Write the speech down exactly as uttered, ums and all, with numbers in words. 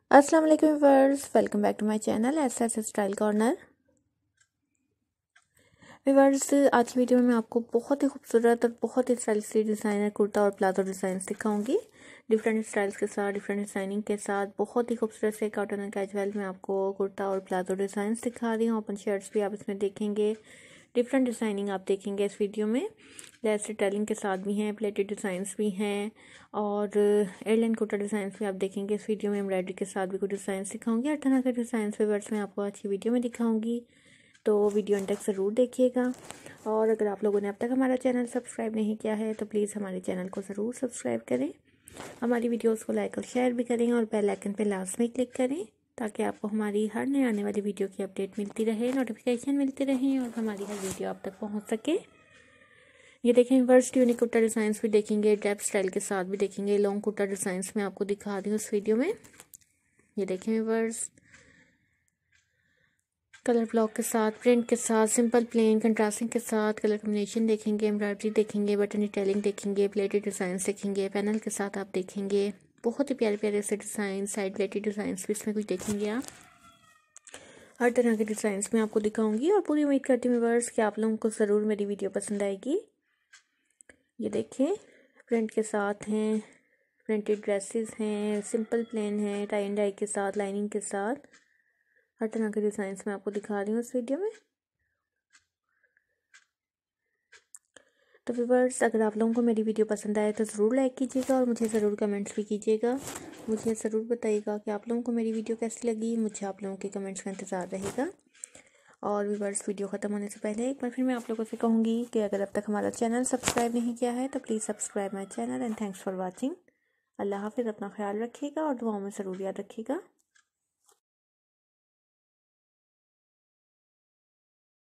अस्सलाम वालेकुम viewers, welcome back to my channel S S style corner. Viewers, आज की वीडियो में मैं आपको बहुत ही खूबसूरत और बहुत ही स्टाइलिश डिज़ाइनर कुर्ता और प्लाजो डिज़ाइन दिखाऊंगी। डिफरेंट स्टाइल्स के साथ, डिफरेंट डिज़ाइनिंग के साथ बहुत ही खूबसूरत से कॉटन एंड कैजुअल में आपको कुर्ता और प्लाजो डिज़ाइन दिखा रही हूँ। ओपन शर्ट्स भी आप इसमें देखेंगे, डिफरेंट डिज़ाइनिंग आप देखेंगे इस वीडियो में। लेस डिटेलिंग के साथ भी हैं, प्लेटेड डिज़ाइंस भी हैं और एयरलाइन कुर्ता डिज़ाइंस भी आप देखेंगे इस वीडियो में। एम्ब्रॉयडरी के साथ भी कुछ डिज़ाइन दिखाऊंगी, हर तरह के डिज़ाइन व्यूअर्स मैं आपको आज की वीडियो में दिखाऊंगी, तो वीडियो अंत तक ज़रूर देखिएगा। और अगर आप लोगों ने अब तक हमारा चैनल सब्सक्राइब नहीं किया है तो प्लीज़ हमारे चैनल को ज़रूर सब्सक्राइब करें, हमारी वीडियोस को लाइक और शेयर भी करें और बेल आइकन पे लाजमी क्लिक करें ताकि आपको हमारी हर नए आने वाली वीडियो की अपडेट मिलती रहे, नोटिफिकेशन मिलती रहे और हमारी हर वीडियो आप तक पहुंच सके। ये देखें वर्स ट्यूनिक कुर्ता डिज़ाइंस भी देखेंगे, ड्रेप स्टाइल के साथ भी देखेंगे, लॉन्ग कुर्ता डिज़ाइंस में आपको दिखा रही हूँ इस वीडियो में। ये देखें वर्स कलर ब्लॉक के साथ, प्रिंट के साथ, सिंपल प्लेन कंट्रास्टिंग के साथ कलर कॉम्बिनेशन देखेंगे, एम्ब्रॉयडरी देखेंगे, बटन डिटेलिंग देखेंगे, प्लेटेड डिज़ाइन देखेंगे, पैनल के साथ आप देखेंगे बहुत ही प्यारे प्यारे से डिज़ाइन, साइड प्लेटेड डिज़ाइन भी इसमें कुछ देखेंगे आप। हर तरह के डिज़ाइंस में आपको दिखाऊंगी और पूरी उम्मीद करती हूँ व्यूअर्स कि आप लोगों को ज़रूर मेरी वीडियो पसंद आएगी। ये देखें प्रिंट के साथ हैं, प्रिंटेड ड्रेसेस हैं, सिंपल प्लेन हैं, टाई एंड डाई के साथ, लाइनिंग के साथ, हर तरह के डिज़ाइंस मैं आपको दिखा रही हूँ इस वीडियो में। तो व्यूअर्स, अगर आप लोगों को मेरी वीडियो पसंद आए तो ज़रूर लाइक कीजिएगा और मुझे ज़रूर कमेंट्स भी कीजिएगा। मुझे ज़रूर बताइएगा कि आप लोगों को मेरी वीडियो कैसी लगी, मुझे आप लोगों के कमेंट्स का इंतज़ार रहेगा। और व्यूअर्स, वीडियो ख़त्म होने से पहले एक बार फिर मैं आप लोगों से कहूँगी कि अगर अब तक हमारा चैनल सब्सक्राइब नहीं किया है तो please subscribe my channel and thanks for watching. अल्लाह हाफिज़, अपना ख्याल रखिएगा और दुआओं में ज़रूर याद रखिएगा।